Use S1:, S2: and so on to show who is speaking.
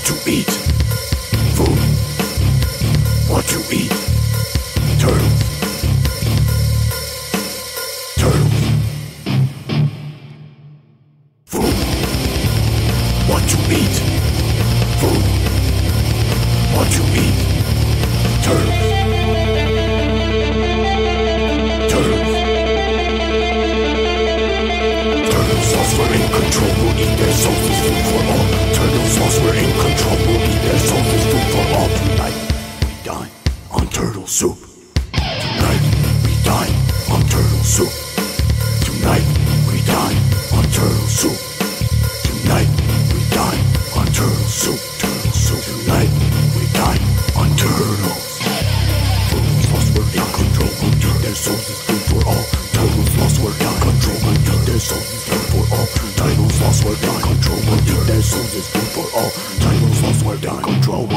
S1: to eat. Food. What to eat. Turtles. Turtles. Food. What to eat. Food. What to eat. Turtles. Turtles. Turtles lost, we're in control, we'll eat their souls as food for all. Turtles lost, we're in control, we'll eat their souls as food for all. Tonight, we dine on turtle soup. Tonight, we dine on turtle soup. Tonight, we dine on turtle soup. Tonight, we dine on turtle soup. Turtle soup. Tonight, we dine on turtles. Turtles lost, we're in control, we'll eat their souls as food for all. Turtles lost, we're in control, we'll eat their souls as food for all. Turtles lost, we're in control, we'll eat their souls as food for all. Turtles lost, we're in control.